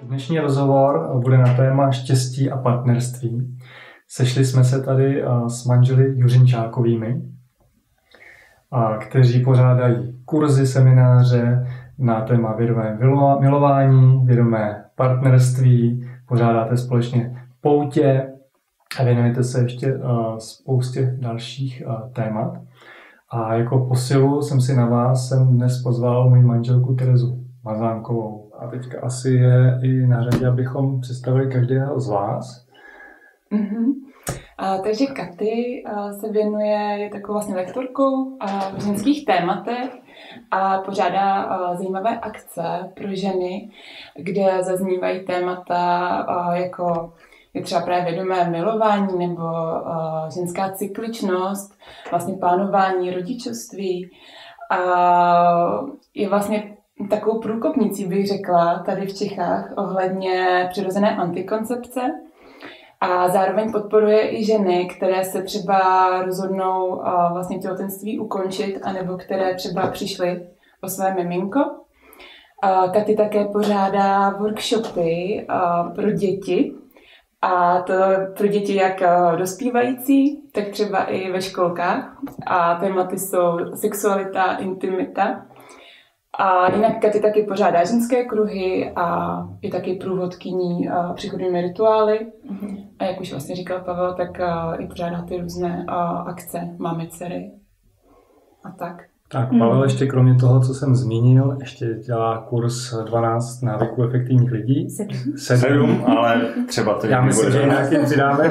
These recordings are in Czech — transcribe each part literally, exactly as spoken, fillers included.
Dnešní rozhovor bude na téma štěstí a partnerství. Sešli jsme se tady s manželi Juřinčákovými, kteří pořádají kurzy, semináře na téma vědomé milování, vědomé partnerství, pořádáte společně poutě a věnujete se ještě spoustě dalších témat. A jako posilu jsem si na vás jsem dnes pozval moji manželku Terezu Mazánkovou. A teďka asi je i na řadě, abychom představili každého z vás. Mm-hmm. A, takže Katy a, se věnuje, je takovou vlastně lektorkou a, v ženských tématech a pořádá a, zajímavé akce pro ženy, kde zaznívají témata a, jako je třeba právě vědomé milování nebo a, ženská cykličnost, vlastně plánování rodičovství. A je vlastně takovou průkopnicí, bych řekla, tady v Čechách ohledně přirozené antikoncepce. A zároveň podporuje i ženy, které se třeba rozhodnou vlastně těhotenství ukončit, anebo které třeba přišly o své miminko. Katy také pořádá workshopy pro děti. A to pro děti jak dospívající, tak třeba i ve školkách. A tématy jsou sexualita, intimita. A jinak Katy taky pořádá ženské kruhy a je taky průvodkyní přechodnými rituály. Mm-hmm. A jak už vlastně říkal Pavel, tak i pořádá ty různé akce Máme dcery a tak. Tak Pavel mm. ještě kromě toho, co jsem zmínil, ještě dělá kurz dvanáct návyků efektivních lidí. Sedm. Sedm, ale třeba to Já myslím, že nějaký přidáme.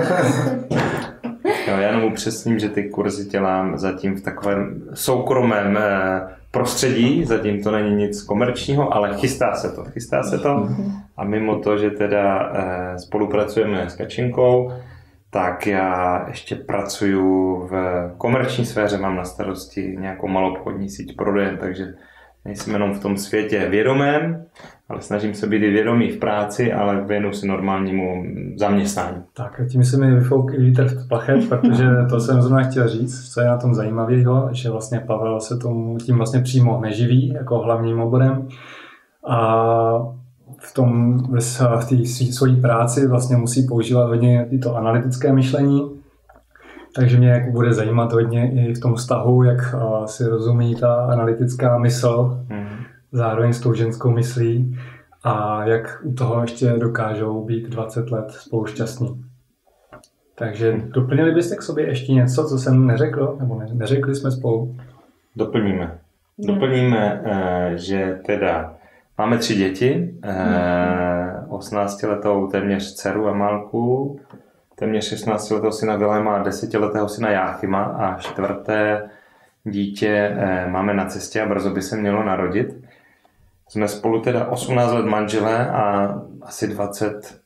Jo, já jenom upřesním, že ty kurzy dělám zatím v takovém soukromém prostředí, zatím to není nic komerčního, ale chystá se to, chystá se to. A mimo to, že teda spolupracujeme s Kačinkou, tak já ještě pracuju v komerční sféře, mám na starosti nějakou maloobchodní síť prodejen, takže nejsem jenom v tom světě vědomém, ale snažím se být i vědomý v práci, ale věnuju se normálnímu zaměstnání. Tak a tím se mi vyfouk i vítr v plachet, protože to jsem zrovna chtěl říct, co je na tom zajímavého, že vlastně Pavel se tomu tím vlastně přímo neživí jako hlavním oborem a v tom v té své práci vlastně musí používat hodně to analytické myšlení, takže mě jako bude zajímat hodně i v tom vztahu, jak si rozumí ta analytická mysl, mm. zároveň s tou ženskou myslí a jak u toho ještě dokážou být dvacet let spolu šťastní. Takže doplnili byste k sobě ještě něco, co jsem neřekl, nebo ne, neřekli jsme spolu? Doplníme. Doplníme, že teda máme tři děti, osmnáctiletou téměř dceru Amálku, téměř šestnáctiletého syna Viléma a desetiletého syna Jáchyma a čtvrté dítě máme na cestě a brzo by se mělo narodit. Jsme spolu teda osmnáct let manželé a asi dvacet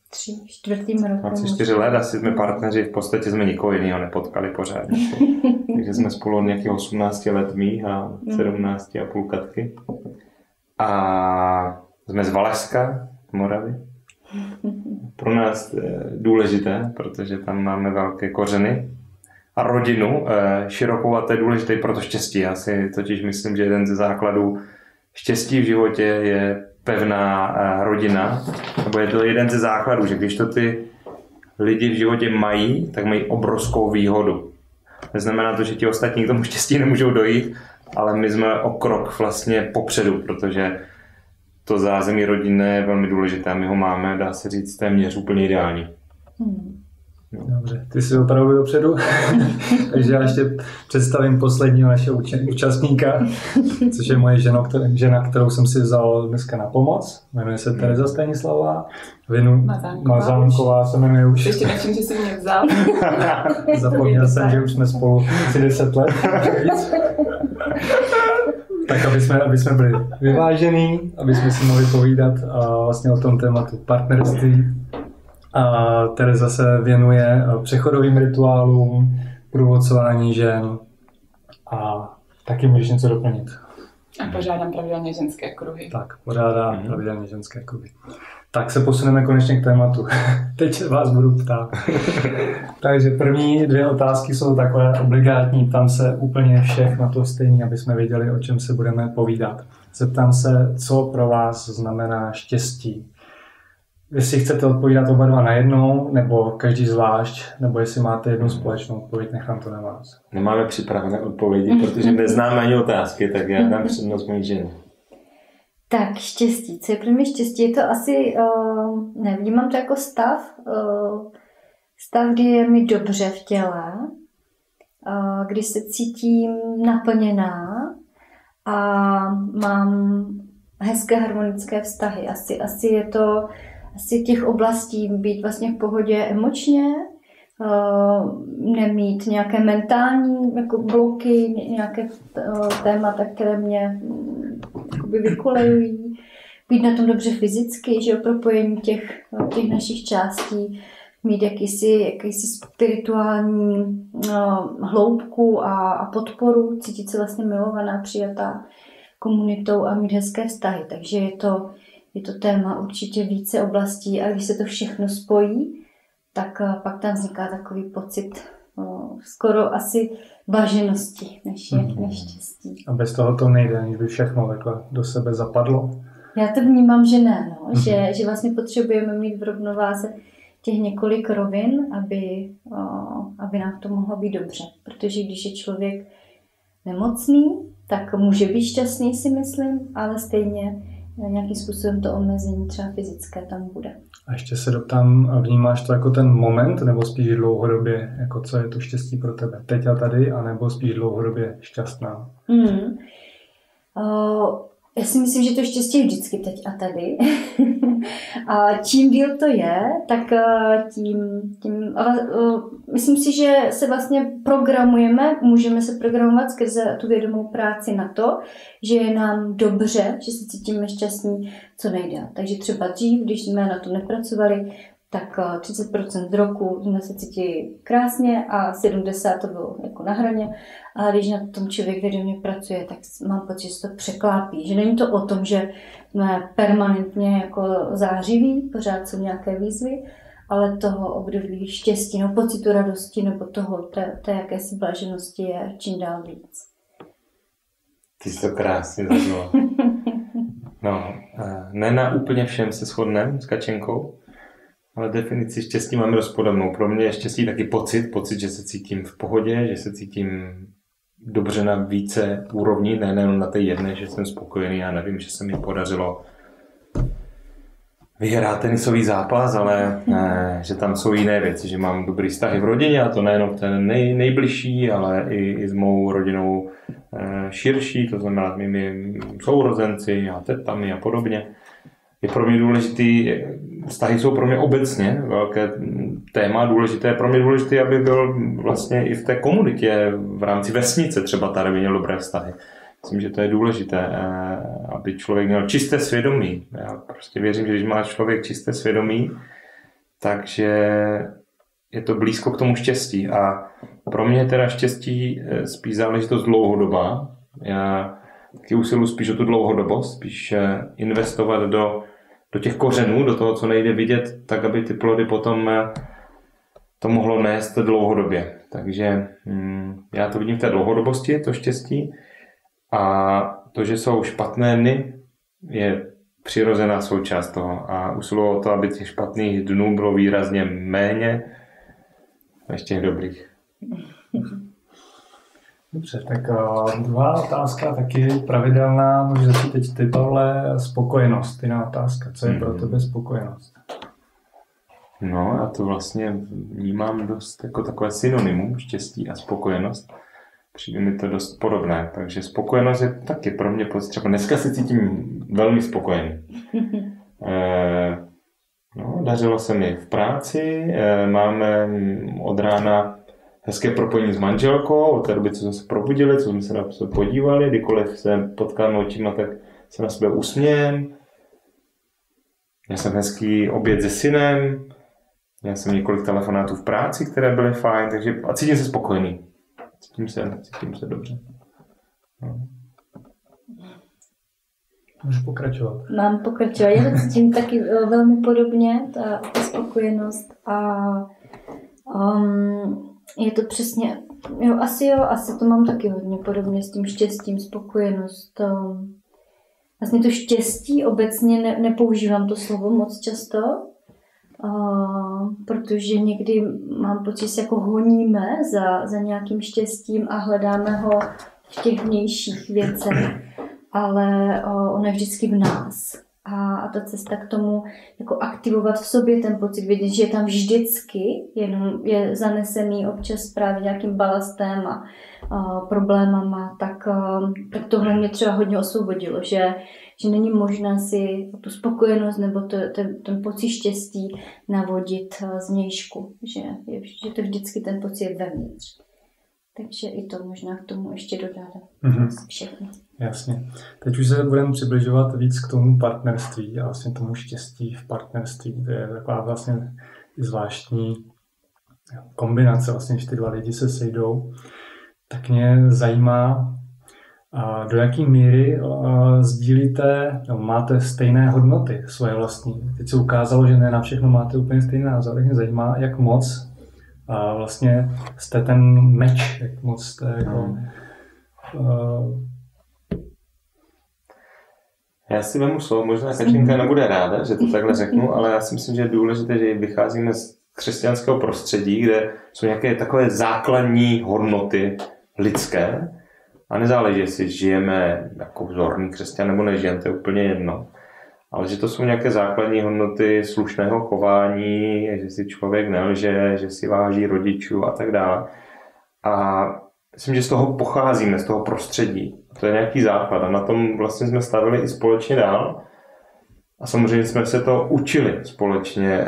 čtyři let, asi jsme partneři, v podstatě jsme nikoho jiného nepotkali pořádně. Takže jsme spolu od nějakých osmnácti let mých a sedmnácti a půl Katky. A jsme z Valašska, Moravy. Pro nás důležité, protože tam máme velké kořeny a rodinu širokou a to je důležité pro to štěstí. Já si totiž myslím, že jeden ze základů štěstí v životě je pevná rodina, nebo je to jeden ze základů, že když to ty lidi v životě mají, tak mají obrovskou výhodu. Neznamená to, že ti ostatní k tomu štěstí nemůžou dojít, ale my jsme o krok vlastně popředu, protože to zázemí rodinné je velmi důležité a my ho máme, dá se říct, téměř úplně ideální. Hmm. Dobře, ty jsi opravdu dopředu, takže já ještě představím posledního našeho účastníka, což je moje žena, která, žena, kterou jsem si vzal dneska na pomoc. Jmenuje se Tereza Stanislavá. Vinu Mazánková, Mazánková se jmenuje už. Ještě nevím, že jsi mě vzal. Zapomněl jsem, že už jsme spolu třicet let. Tak aby jsme, aby jsme byli vyvážení, aby jsme si mohli povídat a vlastně o tom tématu partnerství. A Tereza se věnuje přechodovým rituálům, průvodcování žen a taky můžeš něco doplnit. A pořádám pravidelně ženské kruhy. Tak, pořádá mm-hmm. pravidelně ženské kruhy. Tak se posuneme konečně k tématu. Teď vás budu ptát. Takže první dvě otázky jsou takové obligátní. Ptám se úplně všech na to stejný, aby jsme věděli, o čem se budeme povídat. Zeptám se, co pro vás znamená štěstí. jestli chcete odpovídat oba dva najednou, nebo každý zvlášť, nebo jestli máte jednu společnou odpověď, nechám to na vás. Nemáme připravené odpovědi, protože neznáme ani otázky, tak já dám přednost mojí ženě. Tak štěstí. Co je pro mě štěstí? Je to asi, uh, nevnímám to jako stav, uh, stav, kdy je mi dobře v těle, uh, kdy se cítím naplněná a mám hezké harmonické vztahy. Asi, asi je to asi těch oblastí být vlastně v pohodě emočně, uh, nemít nějaké mentální jako bloky, nějaké uh, témata, které mě jakoby vykolejují, být na tom dobře fyzicky, že o propojení těch, těch našich částí, mít jakýsi, jakýsi spirituální uh, hloubku a, a podporu, cítit se vlastně milovaná, přijatá komunitou a mít hezké vztahy. Takže je to, je to téma určitě více oblastí a když se to všechno spojí, tak uh, pak tam vzniká takový pocit uh, skoro asi blaženosti než, mm-hmm. než štěstí. A bez toho to nejde, aniž by všechno takhle do sebe zapadlo? Já to vnímám, že ne, no. mm-hmm. že, že vlastně potřebujeme mít v rovnováze těch několik rovin, aby, o, aby nám to mohlo být dobře. Protože když je člověk nemocný, tak může být šťastný, si myslím, ale stejně nějakým způsobem to omezení třeba fyzické tam bude. A ještě se doptám, vnímáš to jako ten moment, nebo spíš dlouhodobě, jako co je to štěstí pro tebe? Teď a tady, anebo spíš dlouhodobě šťastná? Mm. O, já si myslím, že to štěstí je vždycky teď a tady. A čím díl to je, tak tím, tím ale uh, myslím si, že se vlastně programujeme, můžeme se programovat skrze tu vědomou práci na to, že je nám dobře, že se cítíme šťastní co nejdéle. Takže třeba dřív, když jsme na to nepracovali, tak třicet procent roku jsme se cítili krásně a sedmdesát procent to bylo jako na hraně. A když na tom člověk vědomě pracuje, tak mám pocit, že se to překlápí. Že není to o tom, že jsme permanentně jako zářiví, pořád jsou nějaké výzvy, ale toho období štěstí, no pocitu radosti nebo toho, té, té jakési blaženosti je čím dál víc. Ty jsi to krásně zažila. No, ne na úplně všem se shodneme s Kačenkou, ale definici štěstí máme dost podobnou. Pro mě je štěstí taky pocit, pocit, že se cítím v pohodě, že se cítím dobře na více úrovní, ne nejen na té jedné, že jsem spokojený a nevím, že se mi podařilo vyhrát tenisový zápas, ale ne, že tam jsou jiné věci, že mám dobrý vztahy v rodině a to nejenom ten nej, nejbližší, ale i, i s mou rodinou e, širší, to znamená s mými sourozenci a tetami a podobně. Je pro mě důležitý, vztahy jsou pro mě obecně velké téma, důležité pro mě důležité, aby byl vlastně i v té komunitě, v rámci vesnice třeba tady měl dobré vztahy. Myslím, že to je důležité, aby člověk měl čisté svědomí. Já prostě věřím, že když má člověk čisté svědomí, takže je to blízko k tomu štěstí. A pro mě je teda štěstí spíš záležitost dlouhodobá. Já taky usiluji spíš o tu dlouhodobost, spíš investovat do, do těch kořenů, do toho, co nejde vidět, tak aby ty plody potom to mohlo nést dlouhodobě. Takže hm, já to vidím v té dlouhodobosti, to štěstí. A to, že jsou špatné dny, je přirozená součást toho. A usiluji o to, aby těch špatných dnů bylo výrazně méně než těch dobrých. Dobře, tak druhá otázka, taky pravidelná, můžeš začít teď ty, Pavle, spokojenost, jiná otázka. Co je pro tebe spokojenost? No, já to vlastně vnímám dost jako takové synonymum, štěstí a spokojenost. Přijde mi to dost podobné, takže spokojenost je taky pro mě potřeba. Dneska se cítím velmi spokojený. E, no, dařilo se mi v práci, e, máme od rána hezké propojení s manželkou, od té doby, co jsme se probudili, co jsme se na sebe podívali, kdykoliv se potkáme očima, tak se na sebe usmějem. Měl jsem hezký oběd se synem, měl jsem několik telefonátů v práci, které byly fajn, takže a cítím se spokojený. Cítím se, cítím se dobře. No. Můžu pokračovat. Mám pokračovat. Já to cítím taky velmi podobně, ta, ta spokojenost a um, je to přesně, jo, asi jo, asi to mám taky hodně podobně s tím štěstím, spokojenost. Um, vlastně to štěstí obecně ne, nepoužívám to slovo moc často, Uh, protože někdy mám pocit, že se jako honíme za, za nějakým štěstím a hledáme ho v těch vnějších věcech, ale uh, ono je vždycky v nás. A, a ta cesta k tomu, jako aktivovat v sobě ten pocit, vědět, že je tam vždycky, jenom je zanesený občas právě nějakým balastem a, a problémama, tak, a, tak tohle mě třeba hodně osvobodilo, že, že není možné si tu spokojenost nebo to, ten, ten pocit štěstí navodit zvnějšku, že, je, že to vždycky ten pocit je vevnitř. Takže i to možná k tomu ještě dodám. Mm-hmm. Všechno. Jasně. Teď už se budeme přibližovat víc k tomu partnerství a vlastně tomu štěstí v partnerství. To je taková vlastně zvláštní kombinace, vlastně, že ty dva lidi se sejdou. Tak mě zajímá, do jaké míry sdílíte, no, máte stejné hodnoty svoje vlastní. Teď se ukázalo, že ne na všechno máte úplně stejný názor. Mě zajímá, jak moc a vlastně jste ten meč, jak moc jste jako... Hmm. Uh... Já si vemu slovo, možná Kačenka nebude ráda, že to takhle řeknu, ale já si myslím, že je důležité, že vycházíme z křesťanského prostředí, kde jsou nějaké takové základní hodnoty lidské a nezáleží, jestli žijeme jako vzorný křesťan nebo nežijeme, to je úplně jedno. Ale že to jsou nějaké základní hodnoty slušného chování, že si člověk nelže, že si váží rodičů a tak dále. A myslím, že z toho pocházíme, z toho prostředí. To je nějaký základ a na tom vlastně jsme stavili i společně dál. A samozřejmě jsme se to učili společně,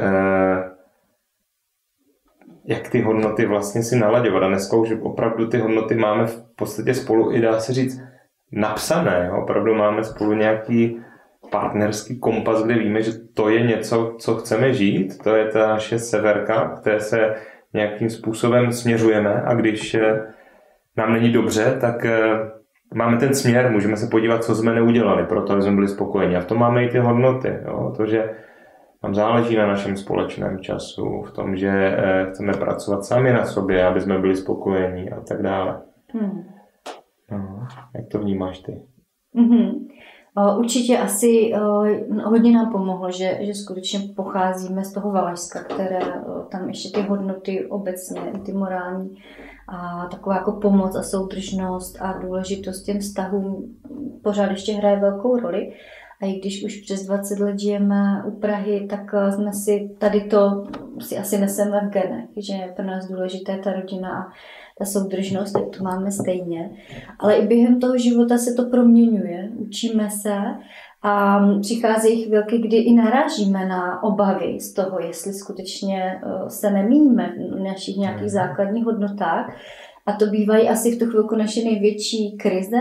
jak ty hodnoty vlastně si nalaďovat. A dneska už opravdu ty hodnoty máme v podstatě spolu i dá se říct napsané. Opravdu máme spolu nějaký partnerský kompas, kde víme, že to je něco, co chceme žít, to je ta naše severka, které se nějakým způsobem směřujeme a když nám není dobře, tak máme ten směr, můžeme se podívat, co jsme neudělali, proto jsme byli spokojeni. A v tom máme i ty hodnoty, jo? To, že nám záleží na našem společném času, v tom, že chceme pracovat sami na sobě, aby jsme byli spokojení a tak dále. Hmm. No, jak to vnímáš ty? Mm-hmm. Určitě asi hodně nám pomohlo, že, že skutečně pocházíme z toho Valašska, které tam ještě ty hodnoty obecně, ty morální a taková jako pomoc a soudržnost a důležitost těm vztahům pořád ještě hraje velkou roli. A i když už přes dvacet let žijeme u Prahy, tak jsme si tady to si asi neseme v genech, že je pro nás důležité ta rodina a ta soudržnost, tak to máme stejně. Ale i během toho života se to proměňuje, učíme se a přicházejí chvilky, kdy i narážíme na obavy z toho, jestli skutečně se nemíníme v našich nějakých základních hodnotách. A to bývají asi v tu chvilku naše největší krize,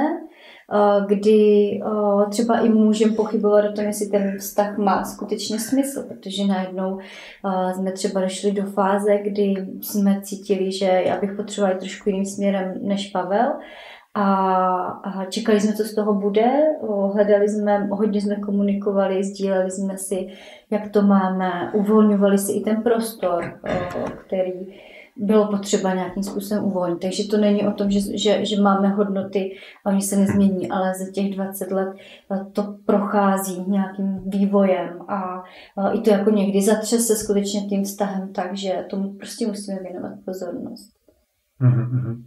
kdy třeba i můžeme pochybovat o tom, jestli ten vztah má skutečně smysl, protože najednou jsme třeba došli do fáze, kdy jsme cítili, že já bych potřebovala trošku jiným směrem než Pavel a čekali jsme, co z toho bude, hledali jsme, hodně jsme komunikovali, sdíleli jsme si, jak to máme, uvolňovali si i ten prostor, který bylo potřeba nějakým způsobem uvolnit. Takže to není o tom, že, že, že máme hodnoty a oni se nezmění, ale za těch dvacet let to prochází nějakým vývojem a, a i to jako někdy zatřese skutečně tím vztahem, takže tomu prostě musíme věnovat pozornost. Mm-hmm.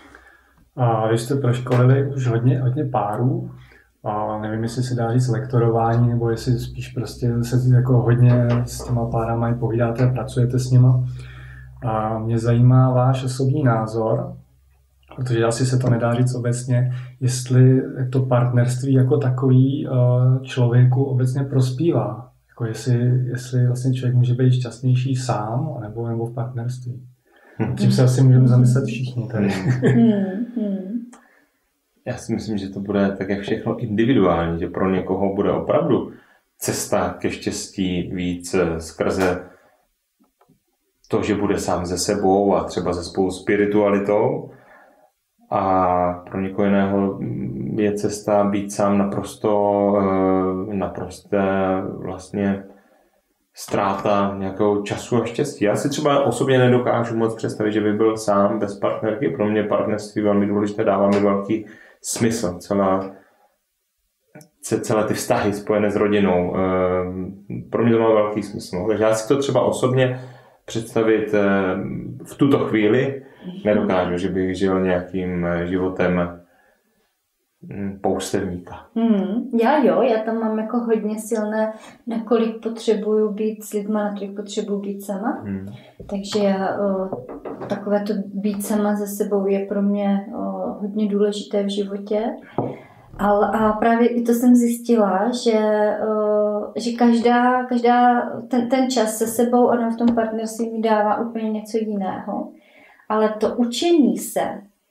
A vy jste proškolili už hodně, hodně párů, a nevím, jestli se dá říct lektorování, nebo jestli spíš prostě se jako hodně s těma párama i povídáte a pracujete s nima. A mě zajímá váš osobní názor, protože asi se to nedá říct obecně, jestli to partnerství jako takový člověku obecně prospívá. Jako jestli, jestli vlastně člověk může být šťastnější sám nebo, nebo v partnerství. Tím se asi můžeme zamyslet všichni tady. Já si myslím, že to bude tak jak všechno individuální, že pro někoho bude opravdu cesta ke štěstí víc skrze to, že bude sám ze sebou a třeba se svou spiritualitou. A pro někoho jiného je cesta být sám naprosto, naprosto vlastně ztráta nějakého času a štěstí. Já si třeba osobně nedokážu moc představit, že by byl sám bez partnerky. Pro mě partnerství velmi důležité, dává mi velký smysl. Celá, celé ty vztahy spojené s rodinou. Pro mě to má velký smysl. Takže já si to třeba osobně představit v tuto chvíli nedokážu, že bych žil nějakým životem poustevníka. Hmm, já jo, já tam mám jako hodně silné, nakolik potřebuju být s lidma, nakolik potřebuju být sama. Hmm. Takže já, o, takové to být sama ze sebou je pro mě o, hodně důležité v životě. A, a právě i to jsem zjistila, že, o, že každá, každá ten, ten čas se sebou, ano, v tom partnerství mi dává úplně něco jiného. Ale to učení se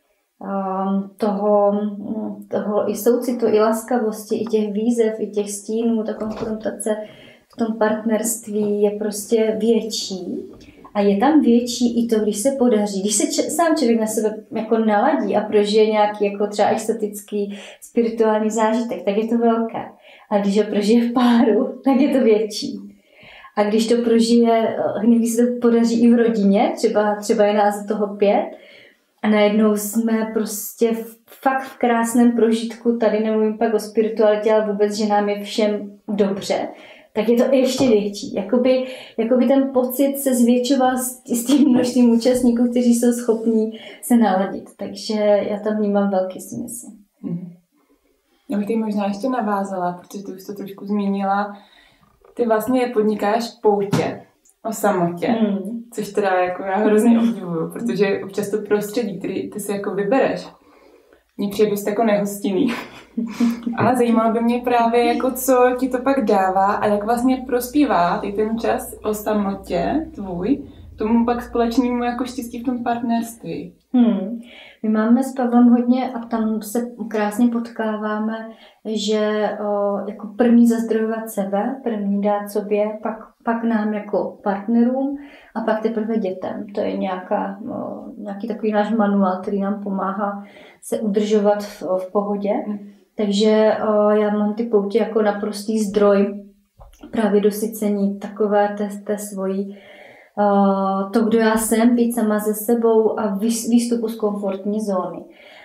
toho, toho i soucitu, i laskavosti, i těch výzev, i těch stínů, ta konfrontace v tom partnerství je prostě větší. A je tam větší i to, když se podaří, když se č- sám člověk na sebe jako naladí a prožije nějaký jako třeba exotický spirituální zážitek, tak je to velké. A když ho prožije v páru, tak je to větší. A když to prožije, když se to podaří i v rodině, třeba, třeba je nás toho pět, a najednou jsme prostě fakt v krásném prožitku, tady nemluvím pak o spiritualitě, ale vůbec, že nám je všem dobře, tak je to ještě větší. Jakoby, jakoby ten pocit se zvětšoval s, s tím množstvím účastníků, kteří jsou schopní se naladit. Takže já tam vnímám velký smysl. Hmm. Já bych tady možná ještě navázala, protože ty už to trošku zmínila. Ty vlastně podnikáš poutě o samotě, hmm. což teda jako já hrozně obdivuju, protože občas to prostředí, který ty si jako vybereš, mně přijde dost jako nehostinný. Ale zajímalo by mě právě, jako co ti to pak dává a jak vlastně prospívá ty ten čas o samotě tvůj, tomu pak společnému jako štěstí v tom partnerství. Hmm. My máme s Pavlem hodně a tam se krásně potkáváme, že o, jako první zazdrojovat sebe, první dát sobě, pak, pak nám jako partnerům a pak teprve dětem. To je nějaká, o, nějaký takový náš manuál, který nám pomáhá se udržovat v, v pohodě. Hmm. Takže o, já mám ty poutě jako naprostý zdroj právě dosycení takové té, té svojí to, kdo já jsem, být sama ze sebou a výstupu z komfortní zóny.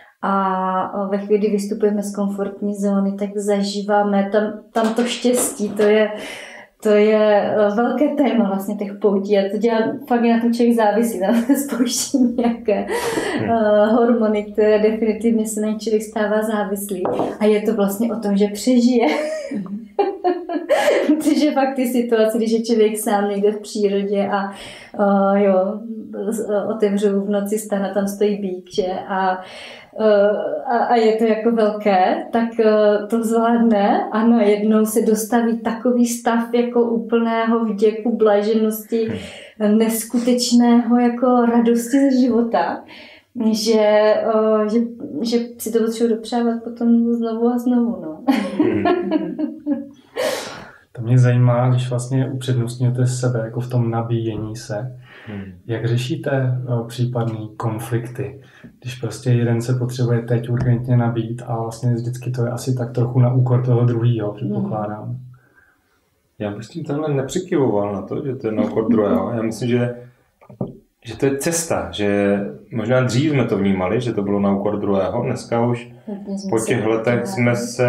A ve chvíli, kdy vystupujeme z komfortní zóny, tak zažíváme tam, tam to štěstí, to je, to je velké téma vlastně těch poutí. A to dělá, fakt je na tom člověk závisí, na spouští nějaké uh, hormony, které definitivně se na člověk stává závislý. A je to vlastně o tom, že přežije. Protože fakt ty situace, když je člověk sám někde v přírodě a uh, jo, otevřu v noci stana, tam stojí býk, že? A, uh, a, a je to jako velké, tak uh, to zvládne a najednou se dostaví takový stav jako úplného vděku, blaženosti, neskutečného jako radosti ze života, že, uh, že, že si to potřebuji dopřávat potom znovu a znovu. No. To mě zajímá, když vlastně upřednostňujete sebe jako v tom nabíjení se, hmm. jak řešíte o, případný konflikty, když prostě jeden se potřebuje teď urgentně nabít a vlastně vždycky to je asi tak trochu na úkor toho druhýho, předpokládám. Hmm. Já bych s tím tenhle nepřikyvoval na to, že to je na úkor druhého. Já myslím, že, že to je cesta, že možná dřív jsme to vnímali, že to bylo na úkor druhého, dneska už po těch letech jsme se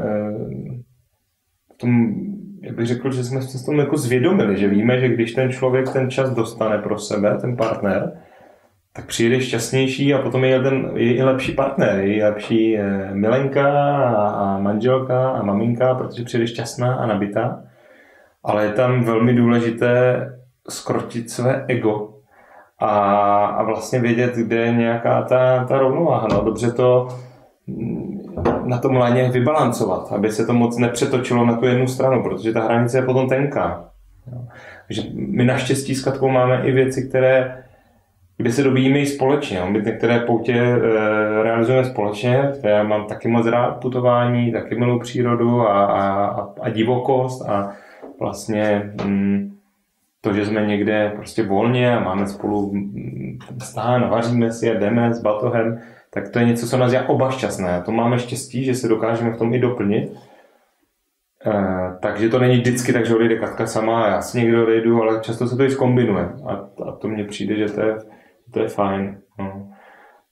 v tom, jak bych řekl, že jsme se s tom jako zvědomili, že víme, že když ten člověk ten čas dostane pro sebe, ten partner, tak přijde šťastnější a potom je, ten, je i lepší partner, je i lepší milenka a, a manželka a maminka, protože přijde šťastná a nabitá. Ale je tam velmi důležité skrotit své ego a, a vlastně vědět, kde je nějaká ta, ta rovnováha. No, dobře to na tom láně vybalancovat, aby se to moc nepřetočilo na tu jednu stranu, protože ta hranice je potom tenká. Takže my naštěstí s Katkou máme i věci, které, kde se dobíjíme i společně. My některé poutě e, realizujeme společně, já mám taky moc rád putování, taky miluji přírodu a, a, a divokost a vlastně mm, to, že jsme někde prostě volně a máme spolu stán, vaříme si a jdeme s batohem, tak to je něco, co nás je oba šťastné. To máme štěstí, že se dokážeme v tom i doplnit. E, takže to není vždycky tak, že odejde Katka sama a já si někdo odejdu, ale často se to i zkombinuje. A, a to mně přijde, že to je, to je fajn. No.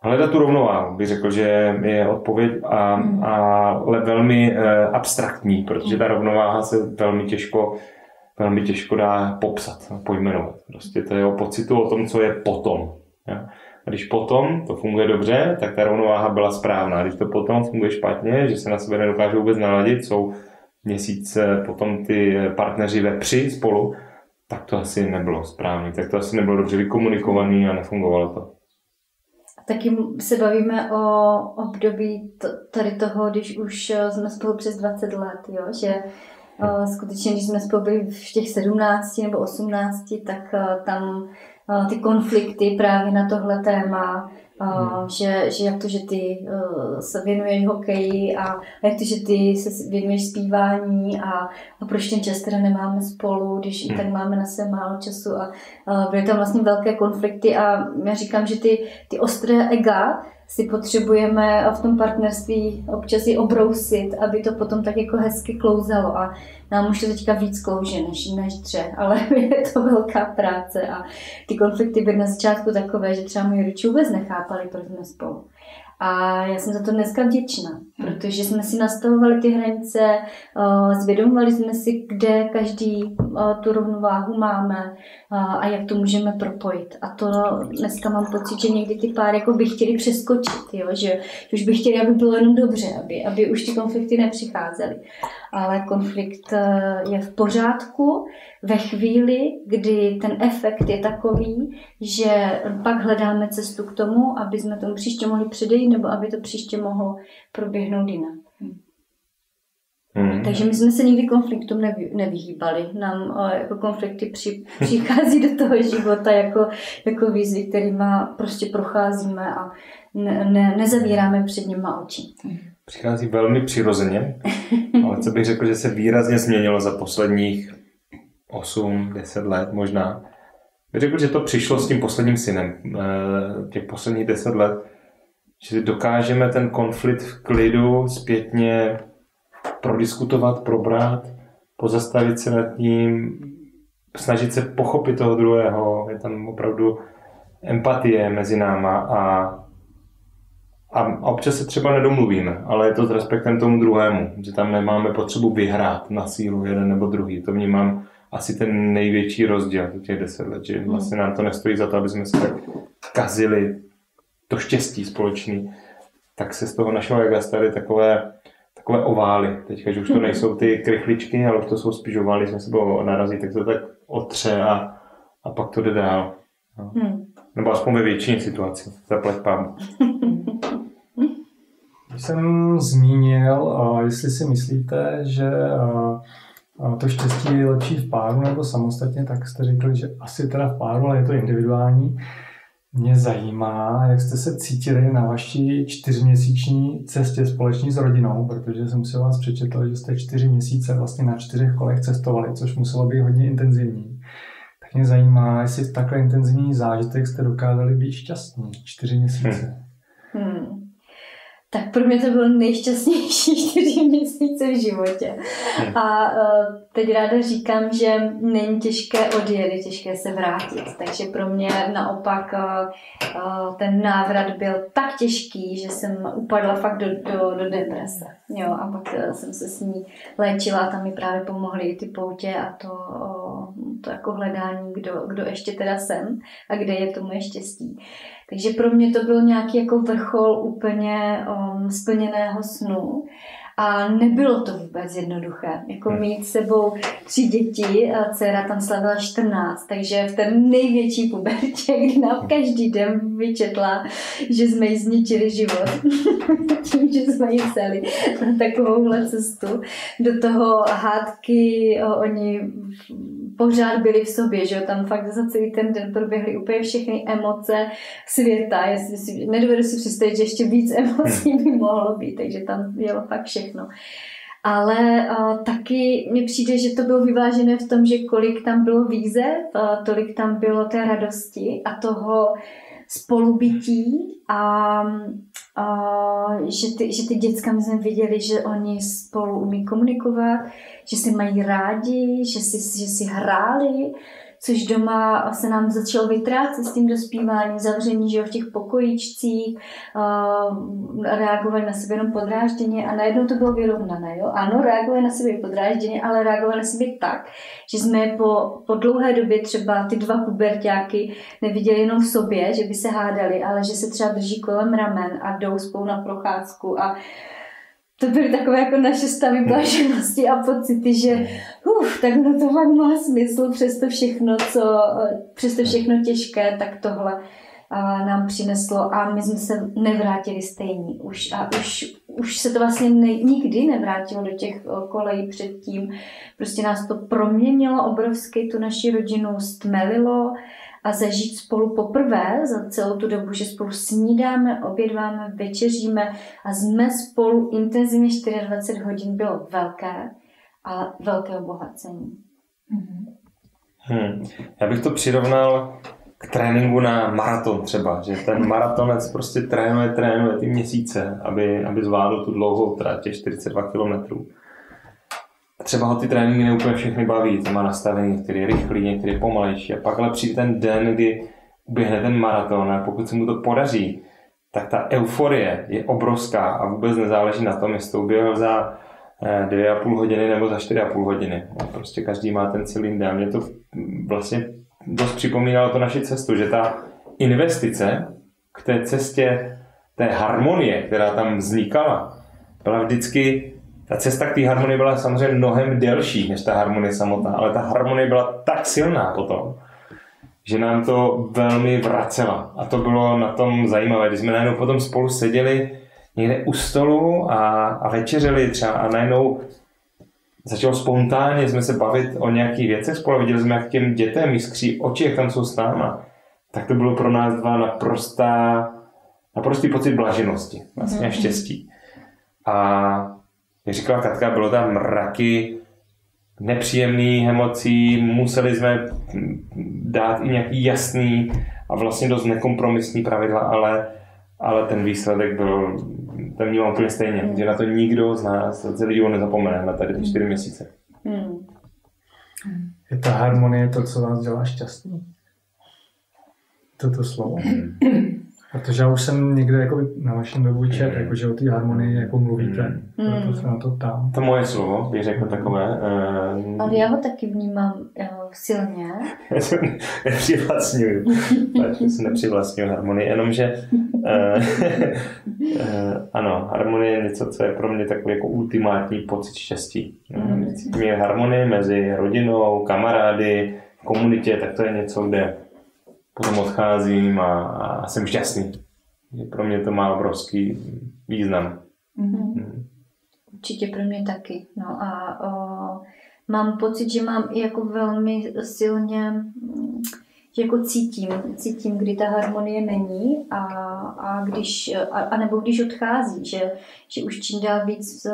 Hledat tu rovnováhu, bych řekl, že je odpověď, a, mm. ale velmi e, abstraktní, protože ta rovnováha se velmi těžko, velmi těžko dá popsat, pojmenovat. Prostě to je o pocitu o tom, co je potom. Ja? A když potom to funguje dobře, tak ta rovnováha byla správná. Když to potom funguje špatně, že se na sebe nedokážou vůbec naladit, jsou měsíce potom ty partneři ve při spolu, tak to asi nebylo správné, tak to asi nebylo dobře vykomunikované a nefungovalo to. Taky se bavíme o období tady toho, když už jsme spolu přes dvacet let, jo? Že uh, skutečně, když jsme spolu byli v těch sedmnácti nebo osmnácti, tak uh, tam uh, ty konflikty právě na tohle téma, uh, hmm. že, že jak to, že ty uh, se věnuješ hokeji a jak to, že ty se věnuješ zpívání a, a proč ten čas teda nemáme spolu, když hmm. i tak máme na sebe málo času a uh, byly tam vlastně velké konflikty a já říkám, že ty, ty ostré ega si potřebujeme v tom partnerství občas i obrousit, aby to potom tak jako hezky klouzalo a nám už to teďka víc klouže než, než dře, ale je to velká práce a ty konflikty byly na začátku takové, že třeba moji rodiče vůbec nechápali, proč jsme spolu. A já jsem za to dneska vděčná, protože jsme si nastavovali ty hranice, zvědomovali jsme si, kde každý tu rovnováhu máme a jak to můžeme propojit. A to dneska mám pocit, že někdy ty páry jako by chtěli přeskočit, jo? Že, že už by chtěli, aby bylo jenom dobře, aby, aby už ty konflikty nepřicházely. Ale konflikt je v pořádku ve chvíli, kdy ten efekt je takový, že pak hledáme cestu k tomu, aby jsme tomu příště mohli předejít, nebo aby to příště mohlo proběhnout jinak. Hmm. Takže my jsme se nikdy konfliktům nevy, nevyhýbali. Nám o, jako konflikty při, přichází do toho života jako, jako výzvy, kterýma prostě procházíme a ne, ne, nezavíráme před nima oči. Přichází velmi přirozeně, ale co bych řekl, že se výrazně změnilo za posledních osm deset let možná. Bych řekl, že to přišlo s tím posledním synem, těch posledních deset let, že dokážeme ten konflikt v klidu zpětně prodiskutovat, probrat, pozastavit se nad tím, snažit se pochopit toho druhého, je tam opravdu empatie mezi náma a, a občas se třeba nedomluvíme, ale je to s respektem tomu druhému, že tam nemáme potřebu vyhrát na sílu jeden nebo druhý. To vnímám asi ten největší rozdíl těch deset let, že vlastně nám to nestojí za to, aby jsme se tak kazili to štěstí společný, tak se z toho našeho ega staly takové takové ovály. Teďka, že už to nejsou ty krychličky, ale už to jsou spíš ovály, jsme se sebou narazí, tak to tak otře a, a pak to jde dál. No. Hmm. Nebo aspoň ve většině situací. Zaplať pámu. Když jsem zmínil, jestli si myslíte, že to štěstí je lepší v páru nebo samostatně, tak jste řekli, že asi teda v páru, ale je to individuální. Mě zajímá, jak jste se cítili na vaší čtyřměsíční cestě společně s rodinou, protože jsem si o vás přečetl, že jste čtyři měsíce vlastně na čtyřech kolech cestovali, což muselo být hodně intenzivní. Tak mě zajímá, jestli v takhle intenzivní zážitek jste dokázali být šťastní. Čtyři měsíce. Hmm. Tak pro mě to bylo nejšťastnější čtyři měsíce v životě. A uh, teď ráda říkám, že není těžké odjet, je těžké se vrátit. Takže pro mě naopak uh, uh, ten návrat byl tak těžký, že jsem upadla fakt do, do, do deprese. Jo, a pak uh, jsem se s ní léčila a tam mi právě pomohly i ty poutě a to, uh, to jako hledání, kdo, kdo ještě teda jsem a kde je to moje štěstí. Takže pro mě to byl nějaký jako vrchol úplně um, splněného snu a nebylo to vůbec jednoduché. Jako mít s sebou tři děti, a dcera tam slavila čtrnáct, takže v té největší pubertě, kdy nám každý den vyčetla, že jsme jí zničili život. Tím, že jsme jí vzali na takovouhle cestu. Do toho hádky, oni pořád byli v sobě, že jo, tam fakt za celý ten den proběhly úplně všechny emoce světa. Jestli si, nedovedu si představit, že ještě víc emocí by mohlo být, takže tam jelo fakt všechno. Ale uh, taky mi přijde, že to bylo vyvážené v tom, že kolik tam bylo výzev, uh, tolik tam bylo té radosti a toho spolubytí a uh, že, ty, že ty děcka my jsme viděli, že oni spolu umí komunikovat, že si mají rádi, že si, že si hráli, což doma se nám začalo vytrácet s tím dospíváním, zavření, že jo, v těch pokojíčcích, uh, reagovali na sebe jenom podrážděně a najednou to bylo vyrovnané, jo. Ano, reagovali na sebe podrážděně, ale reagovali na sebe tak, že jsme po, po dlouhé době třeba ty dva puberťáky neviděli jenom v sobě, že by se hádali, ale že se třeba drží kolem ramen a jdou spolu na procházku a to byly takové jako naše stavy blaženosti a pocity, že uf, tak no to fakt má smysl, přes to všechno, co, přes to všechno těžké, tak tohle a, nám přineslo a my jsme se nevrátili stejní. Už, a už, už se to vlastně ne, nikdy nevrátilo do těch kolejí předtím. Prostě nás to proměnilo obrovsky, tu naši rodinu stmelilo a zažít spolu poprvé za celou tu dobu, že spolu snídáme, obědváme, večeříme a jsme spolu intenzivně dvacet čtyři hodin, bylo velké a velké obohacení. Hmm. Já bych to přirovnal k tréninku na maraton třeba, že ten maratonec prostě trénuje, trénuje ty měsíce, aby, aby zvládl tu dlouhou trať, těch čtyřicet dva kilometrů. Třeba ho ty tréninky neúplně všechny baví, to má nastavení, který je rychlý, některý je pomalejší a pak ale přijde ten den, kdy uběhne ten maraton a pokud se mu to podaří, tak ta euforie je obrovská a vůbec nezáleží na tom, jestli to uběhl za dvě a půl hodiny nebo za čtyři a půl hodiny. Prostě každý má ten celý den. Mě to vlastně dost připomínalo to naši cestu, že ta investice k té cestě, té harmonie, která tam vznikala, byla vždycky. Ta cesta k té harmonii byla samozřejmě mnohem delší než ta harmonie samotná, ale ta harmonie byla tak silná potom, že nám to velmi vracela. A to bylo na tom zajímavé, když jsme najednou potom spolu seděli někde u stolu a, a večeřili třeba a najednou začalo spontánně jsme se bavit o nějakých věcech spolu. Viděli jsme, jak těm dětem jiskří oči, jak tam jsou s náma. Tak to bylo pro nás dva naprostá, naprostý pocit blaženosti, vlastně štěstí. A jak říkala Katka, bylo tam mraky nepříjemných emocí, museli jsme dát i nějaký jasný a vlastně dost nekompromisní pravidla, ale, ale ten výsledek byl, ten vnímám úplně stejně, mm. že na to nikdo z nás za celý život nezapomene, na tady ty čtyři měsíce. Mm. Je ta harmonie to, co vás dělá šťastný? Toto slovo. Protože já už jsem někde jako na vašem webu čet, mm. jako, že o té harmonii jako mluvíte, mm. proto se na to ptám. To moje slovo, bych řekl takové. Uh... Ale já ho taky vnímám uh, silně. Já se nepřivlastňuju, takže se nepřivlastňuju harmonii, jenomže uh, uh, ano, harmonie je něco, co je pro mě takový jako ultimátní pocit štěstí. Mm. Cítím je harmonie mezi rodinou, kamarády, v komunitě, tak to je něco, kde potom odcházím a, a jsem šťastný. Pro mě to má obrovský význam. Mm-hmm. Mm. Určitě pro mě taky. No a o, mám pocit, že mám i jako velmi silně, že jako cítím, cítím, kdy ta harmonie není a, a když, a, a nebo když odchází, že, že už čím dál víc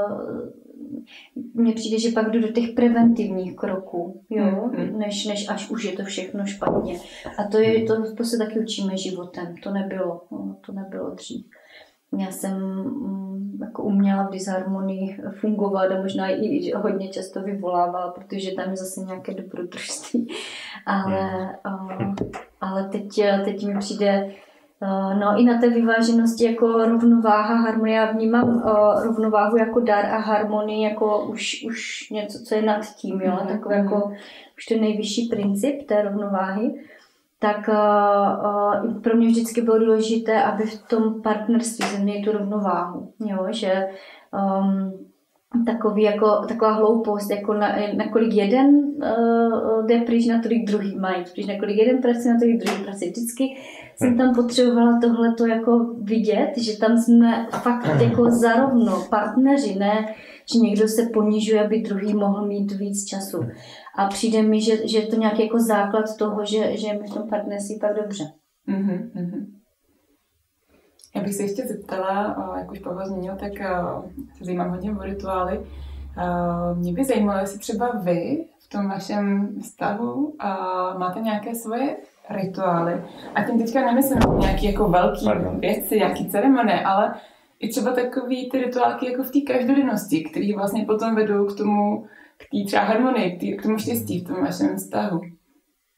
mně přijde, že pak jdu do těch preventivních kroků, jo? Mm-hmm. než, než až už je to všechno špatně. A to, je, to, to se taky učíme životem. To nebylo, no, to nebylo dřív. Já jsem mm, jako uměla v disharmonii fungovat a možná i hodně často vyvolávala, protože tam je zase nějaké dobrodružství. Ale, mm. uh, ale teď, teď mi přijde no i na té vyváženosti jako rovnováha, harmonie. Já vnímám uh, rovnováhu jako dar a harmonii jako už, už něco, co je nad tím, jo? Mm-hmm. Takový jako už ten nejvyšší princip té rovnováhy. Tak uh, uh, pro mě vždycky bylo důležité, aby v tom partnerství jsme měli tu rovnováhu, jo? Že um, takový jako, taková hloupost, jako na, nakolik jeden uh, jde pryč, natolik druhý mají pryč, nakolik jeden pracuje, natolik druhý pracuje. Vždycky jsem tam potřebovala tohleto jako vidět, že tam jsme fakt jako zarovno partneři, ne, že někdo se ponižuje, aby druhý mohl mít víc času. A přijde mi, že, že je to nějaký jako základ toho, že, že je mi v tom partnerství pak dobře. Mm-hmm, mm-hmm. Já bych se ještě zeptala, jak už Pavel zmínil, tak se zajímám hodně o rituály. Mě by zajímalo, jestli třeba vy v tom vašem vztahu máte nějaké svoje rituály. A tím teďka nemyslím nějaké jako velké věci, jaký ceremonie, ale i třeba takový ty rituálky jako v té každodennosti, které vlastně potom vedou k tomu, k té třeba harmonii, k, tý, k tomu štěstí v tom vašem vztahu.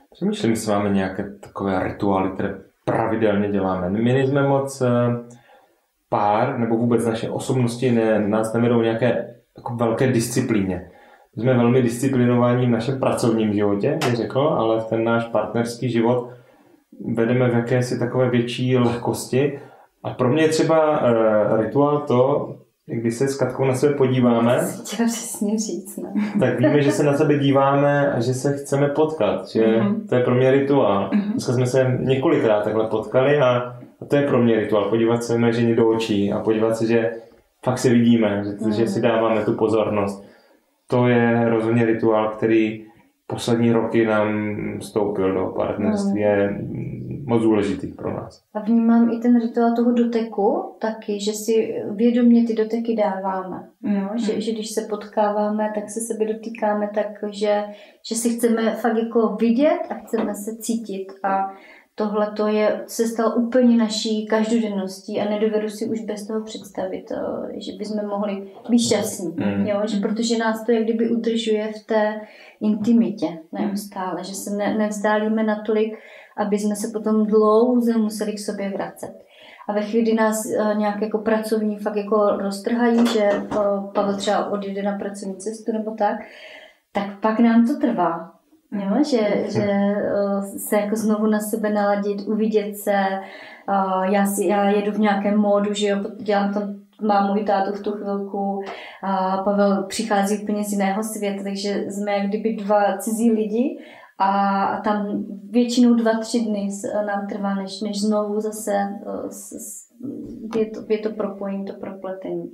Přemýšlím, jestli máme nějaké takové rituály, které pravidelně děláme. My nejsme moc pár, nebo vůbec naše osobnosti ne, nás nevedou nějaké jako velké disciplíně. My jsme velmi disciplinovaní v našem pracovním životě, bych řekl, ale v ten náš partnerský život vedeme v jakési takové větší lehkosti. A pro mě je třeba uh, rituál to, když se s Katkou na sebe podíváme, chtěla přesně říct, ne? tak víme, že se na sebe díváme a že se chceme potkat. Že mm-hmm. To je pro mě rituál. Mm-hmm. Dneska jsme se několikrát takhle potkali a, a to je pro mě rituál. Podívat se mé ženě do očí a podívat se, že fakt se vidíme, že, mm-hmm. že si dáváme tu pozornost. To je rozhodně rituál, který poslední roky nám vstoupil do partnerství. Mm. Je moc důležitý pro nás. A vnímám i ten rituál toho doteku taky, že si vědomě ty doteky dáváme. Mm. No? Že, že když se potkáváme, tak se sebe dotýkáme tak, že, že si chceme fakt jako vidět a chceme se cítit. A tohle to je, se stalo úplně naší každodenností a nedovedu si už bez toho představit, že bychom mohli být šťastní. Mm. Jo? Že protože nás to jak kdyby udržuje v té intimitě neustále, že se ne, nevzdálíme natolik, aby jsme se potom dlouze museli k sobě vracet. A ve chvíli, kdy nás uh, nějak jako pracovní fakt jako roztrhají, že uh, Pavel třeba odjede na pracovní cestu nebo tak, tak pak nám to trvá. Jo? Že, že uh, se jako znovu na sebe naladit, uvidět se. Uh, já, si, já jedu v nějakém módu, že jo, dělám tam mámu i tátu v tu chvilku. A Pavel přichází úplně z jiného světa, takže jsme jak kdyby dva cizí lidi a tam většinou dva, tři dny nám trvá, než, než znovu zase je to, je to propojení, to propletení.